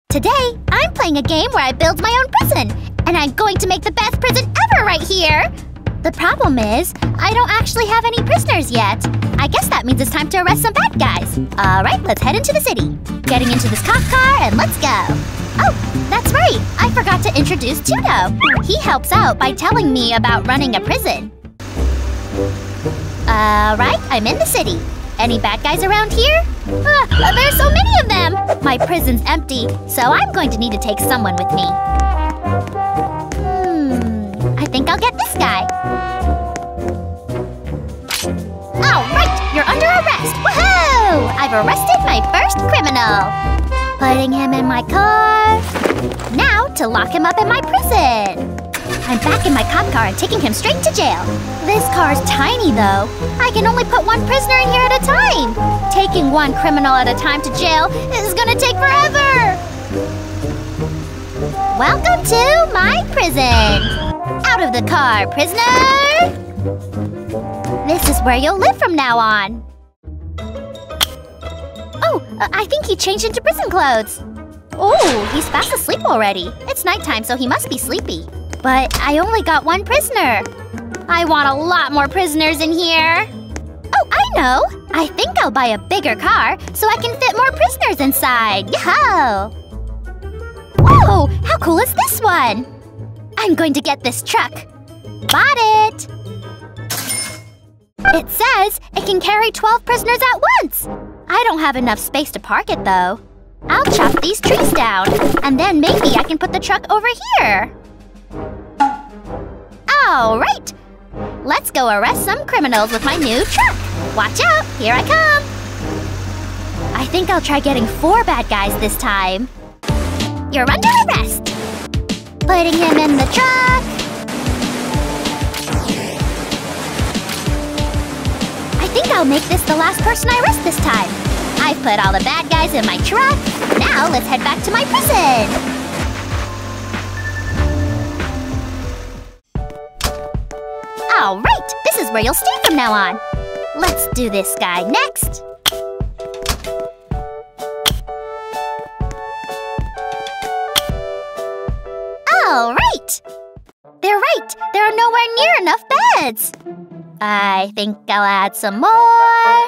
Today, I'm playing a game where I build my own prison, and I'm going to make the best prison ever right here! The problem is, I don't actually have any prisoners yet. I guess that means it's time to arrest some bad guys. Alright, let's head into the city. Getting into this cop car, and let's go! Oh, that's right! I forgot to introduce Tudo. He helps out by telling me about running a prison. Alright, I'm in the city. Any bad guys around here? There's so many of them! My prison's empty, so I'm going to need to take someone with me. I think I'll get this guy. Alright, you're under arrest! Woohoo! I've arrested my first criminal. Putting him in my car. Now to lock him up in my prison. I'm back in my cop car and taking him straight to jail. This car's tiny, though. I can only put one prisoner in here at a time. Taking one criminal at a time to jail is gonna take forever. Welcome to my prison. Out of the car, prisoner! This is where you'll live from now on. Oh, I think he changed into prison clothes. Oh, he's fast asleep already. It's nighttime, so he must be sleepy. But I only got one prisoner. I want a lot more prisoners in here. Oh, I know! I think I'll buy a bigger car so I can fit more prisoners inside. Yo! Whoa! How cool is this one? I'm going to get this truck. Bought it! It says it can carry 12 prisoners at once. I don't have enough space to park it, though. I'll chop these trees down, and then maybe I can put the truck over here. Alright! Let's go arrest some criminals with my new truck. Watch out! Here I come! I think I'll try getting 4 bad guys this time. You're under arrest! Putting him in the truck. I think I'll make this the last person I arrest this time. I've put all the bad guys in my truck. Now let's head back to my prison. Alright, this is where you'll stay from now on. Let's do this guy next. Alright! They're right, there are nowhere near enough beds. I think I'll add some more.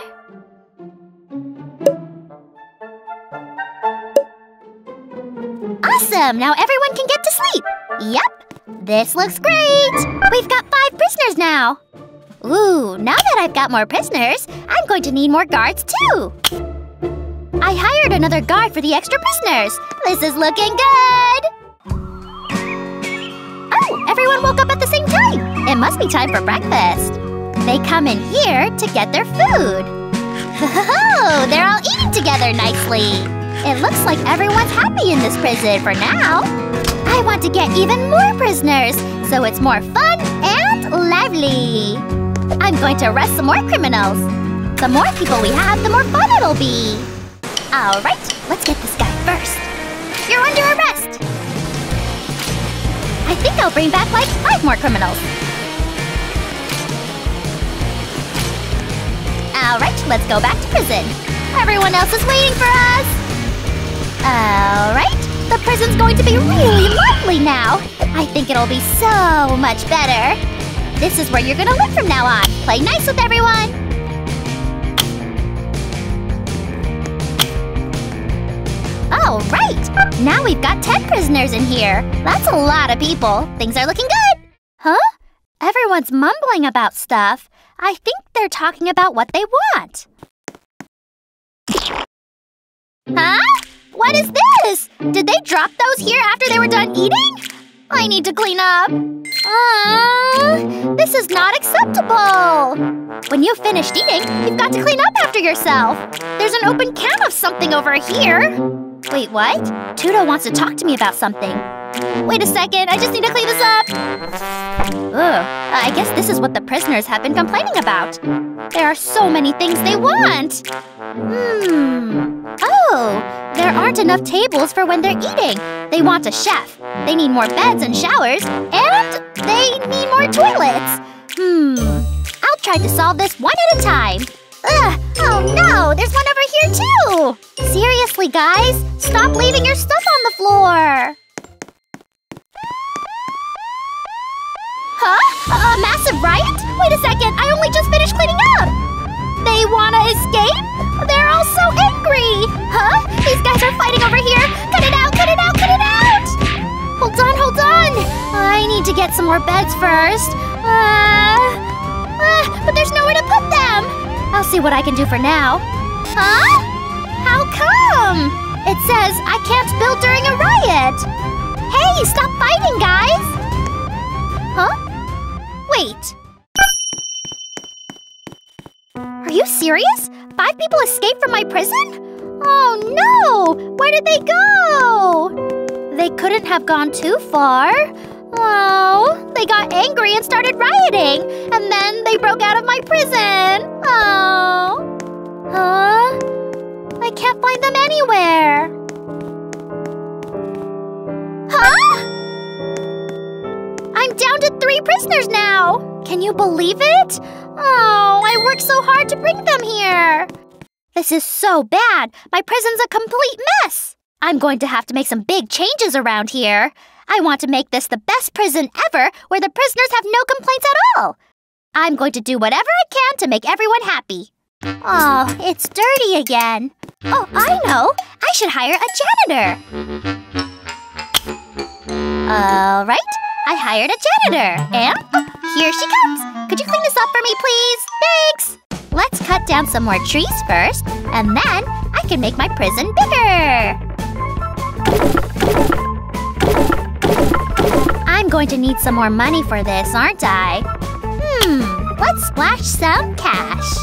Awesome, now everyone can get to sleep. Yep. This looks great! We've got 5 prisoners now! Ooh, now that I've got more prisoners, I'm going to need more guards too! I hired another guard for the extra prisoners! This is looking good! Oh, everyone woke up at the same time! It must be time for breakfast! They come in here to get their food! Oh, they're all eating together nicely! It looks like everyone's happy in this prison for now! I want to get even more prisoners, so it's more fun and lively. I'm going to arrest some more criminals. The more people we have, the more fun it'll be. Alright, let's get this guy first. You're under arrest. I think I'll bring back like 5 more criminals. Alright, let's go back to prison. Everyone else is waiting for us. Alright. The prison's going to be really lovely now. I think it'll be so much better. This is where you're gonna live from now on. Play nice with everyone. All right, now we've got 10 prisoners in here. That's a lot of people. Things are looking good. Huh? Everyone's mumbling about stuff. I think they're talking about what they want. Huh? What is this? Did they drop those here after they were done eating? I need to clean up. This is not acceptable. When you've finished eating, you've got to clean up after yourself. There's an open can of something over here. Wait, what? Tudo wants to talk to me about something. Wait a second, I just need to clean this up. Ugh, I guess this is what the prisoners have been complaining about. There are so many things they want. Oh, there aren't enough tables for when they're eating. They want a chef. They need more beds and showers. And they need more toilets. I'll try to solve this one at a time. Ugh! Oh no! There's one over here too! Seriously, guys? Stop leaving your stuff on the floor! Huh? A massive riot? Wait a second! I only just finished cleaning up! They wanna escape? They're all so angry! Huh? These guys are fighting over here! Cut it out! Cut it out! Cut it out! Hold on, hold on! I need to get some more beds first. But there's nowhere to put them! I'll see what I can do for now. Huh? How come? It says I can't build during a riot! Hey, stop fighting, guys! Huh? Wait. Are you serious? 5 people escaped from my prison? Oh no! Where did they go? They couldn't have gone too far. Oh, they got angry and started rioting, and then they broke out of my prison. Oh. Huh? I can't find them anywhere. Huh? I'm down to 3 prisoners now. Can you believe it? Oh, I worked so hard to bring them here. This is so bad. My prison's a complete mess. I'm going to have to make some big changes around here. I want to make this the best prison ever, where the prisoners have no complaints at all. I'm going to do whatever I can to make everyone happy. Oh, it's dirty again. Oh, I know. I should hire a janitor. All right, I hired a janitor. And here she comes. Could you clean this up for me, please? Thanks. Let's cut down some more trees first, and then I can make my prison bigger. I'm going to need some more money for this, aren't I? Let's splash some cash.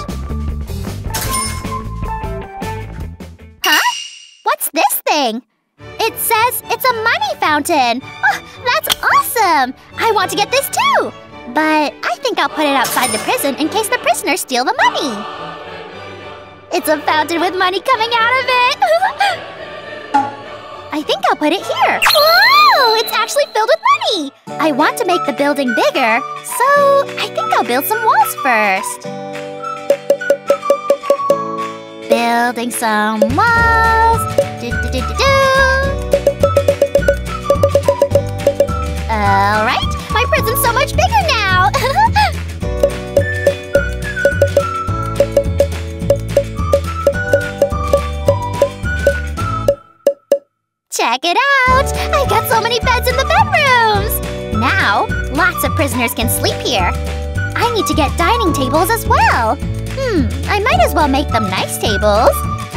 Huh? What's this thing? It says it's a money fountain. Oh, that's awesome! I want to get this too. But I think I'll put it outside the prison in case the prisoners steal the money. It's a fountain with money coming out of it. I think I'll put it here. Whoa! It's actually filled with money! I want to make the building bigger, so I think I'll build some walls first. Building some walls. Alright, my prison's so much bigger now! Check it out! I got so many beds in the bedrooms! Now, lots of prisoners can sleep here. I need to get dining tables as well. I might as well make them nice tables.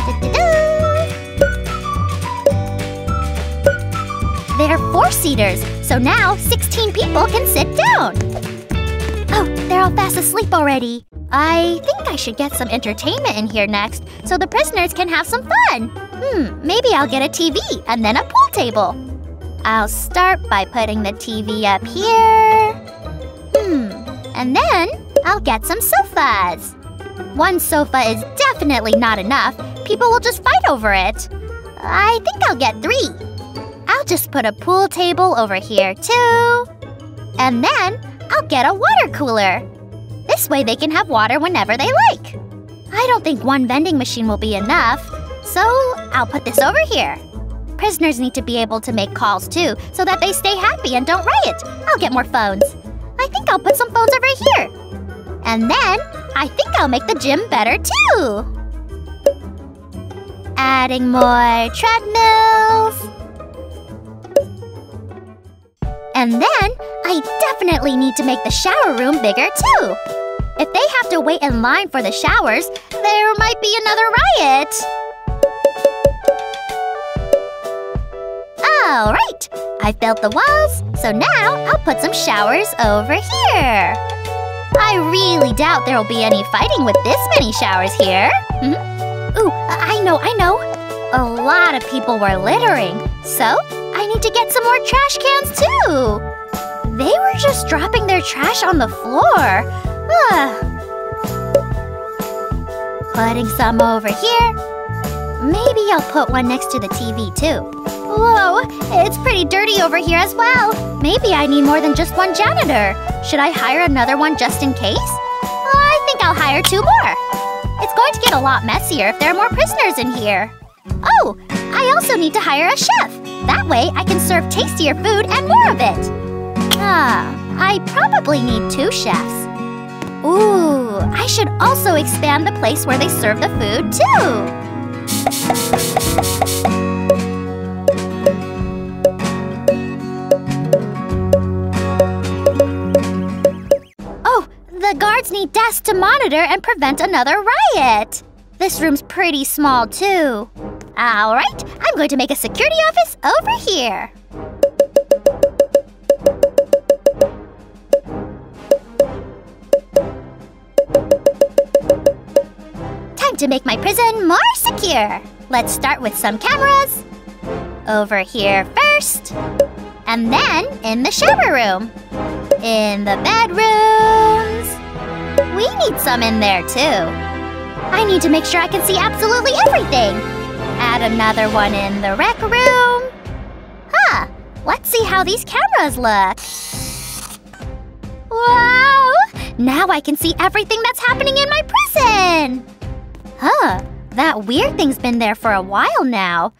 They're 4-seaters, so now 16 people can sit down. Oh, they're all fast asleep already. I think I should get some entertainment in here next, so the prisoners can have some fun. Maybe I'll get a TV and then a pool table. I'll start by putting the TV up here. And then I'll get some sofas. One sofa is definitely not enough. People will just fight over it. I think I'll get 3. I'll just put a pool table over here too. And then I'll get a water cooler. This way they can have water whenever they like. I don't think one vending machine will be enough, so I'll put this over here. Prisoners need to be able to make calls too, so that they stay happy and don't riot. I'll get more phones. I think I'll put some phones over here. And then I think I'll make the gym better too. Adding more treadmills. And then I definitely need to make the shower room bigger too. If they have to wait in line for the showers, there might be another riot. All right, I've built the walls, so now I'll put some showers over here. I really doubt there will be any fighting with this many showers here. Ooh, I know. A lot of people were littering, so I need to get some more trash cans too. They were just dropping their trash on the floor. Putting some over here. Maybe I'll put one next to the TV too. Whoa, it's pretty dirty over here as well. Maybe I need more than just one janitor. Should I hire another one just in case? I think I'll hire 2 more. It's going to get a lot messier if there are more prisoners in here. Oh, I also need to hire a chef. That way I can serve tastier food and more of it. I probably need 2 chefs. Ooh, I should also expand the place where they serve the food too. Oh, the guards need desks to monitor and prevent another riot. This room's pretty small too. All right, I'm going to make a security office over here. Time to make my prison more secure. Let's start with some cameras. Over here first. And then in the shower room. In the bedrooms. We need some in there too. I need to make sure I can see absolutely everything. Add another one in the rec room. Let's see how these cameras look. Wow! Now I can see everything that's happening in my prison. That weird thing's been there for a while now.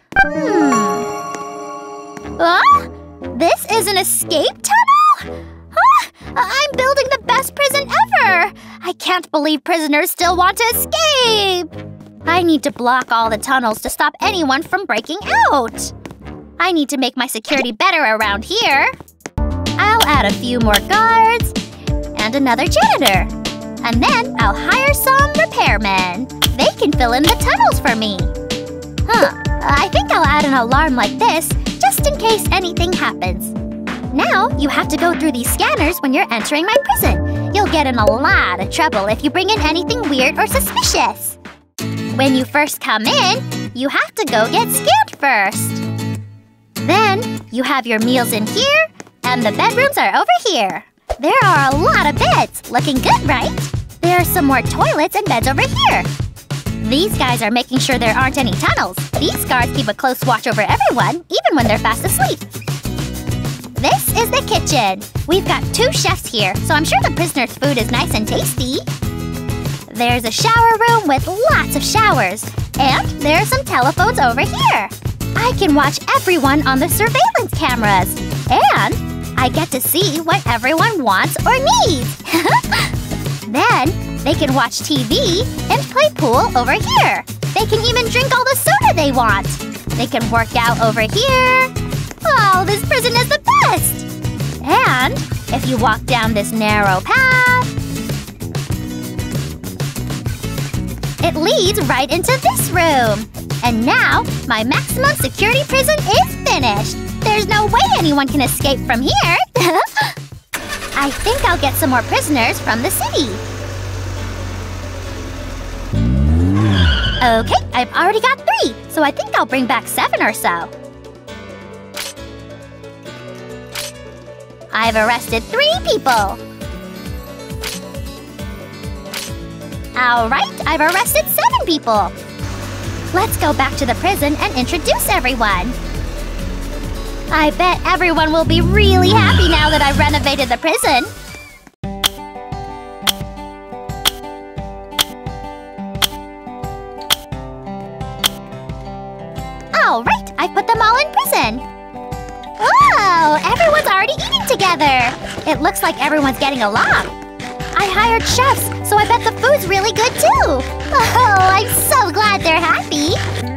This is an escape tunnel? I'm building the best prison ever! I can't believe prisoners still want to escape! I need to block all the tunnels to stop anyone from breaking out. I need to make my security better around here. I'll add a few more guards and another janitor. And then I'll hire some repairmen. They can fill in the tunnels for me. I think I'll add an alarm like this just in case anything happens. Now you have to go through these scanners when you're entering my prison. You'll get in a lot of trouble if you bring in anything weird or suspicious. When you first come in, you have to go get scanned first. Then you have your meals in here, and the bedrooms are over here. There are a lot of beds. Looking good, right? There are some more toilets and beds over here. These guys are making sure there aren't any tunnels. These guards keep a close watch over everyone, even when they're fast asleep. This is the kitchen. We've got 2 chefs here, so I'm sure the prisoners' food is nice and tasty. There's a shower room with lots of showers. And there are some telephones over here. I can watch everyone on the surveillance cameras. And I get to see what everyone wants or needs. Then they can watch TV and play pool over here. They can even drink all the soda they want. They can work out over here. Oh, this prison is the best! And if you walk down this narrow path, it leads right into this room. And now, my maximum security prison is finished. There's no way anyone can escape from here. I think I'll get some more prisoners from the city. Okay, I've already got 3, so I think I'll bring back 7 or so. I've arrested 3 people. All right, I've arrested 7 people. Let's go back to the prison and introduce everyone. I bet everyone will be really happy now that I've renovated the prison. All right, I put them all in prison. Whoa, everyone's already eating together. It looks like everyone's getting along. I hired chefs, so I bet the food's really good too. Oh, I'm so glad they're happy.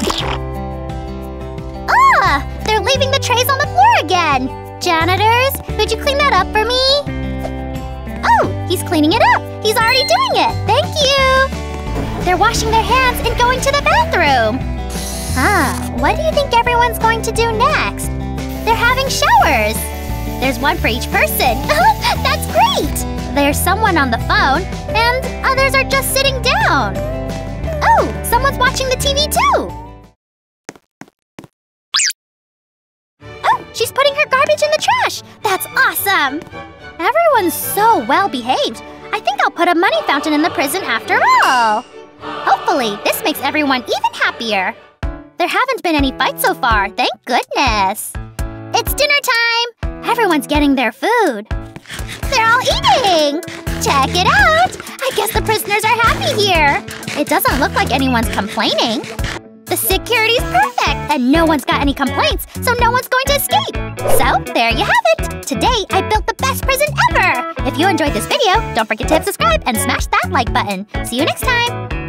They're leaving the trays on the floor again. Janitors, could you clean that up for me? Oh, he's cleaning it up. He's already doing it. Thank you. They're washing their hands and going to the bathroom. What do you think everyone's going to do next? They're having showers. There's one for each person. That's great. There's someone on the phone, and others are just sitting down. Oh, someone's watching the TV too. Oh, she's putting her garbage in the trash. That's awesome. Everyone's so well behaved. I think I'll put a money fountain in the prison after all. Hopefully, this makes everyone even happier. There haven't been any fights so far, thank goodness. It's dinner time. Everyone's getting their food. They're all eating! Check it out! I guess the prisoners are happy here. It doesn't look like anyone's complaining. The security's perfect, and no one's got any complaints, so no one's going to escape. So, there you have it! Today, I built the best prison ever! If you enjoyed this video, don't forget to hit subscribe and smash that like button. See you next time!